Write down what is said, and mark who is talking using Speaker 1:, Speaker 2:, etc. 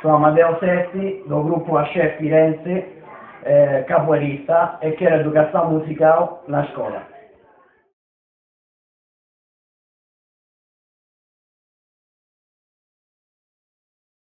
Speaker 1: Sono Matteo Setti, del gruppo Asce Firenze, capoeirista e che era educazione musicale na scuola.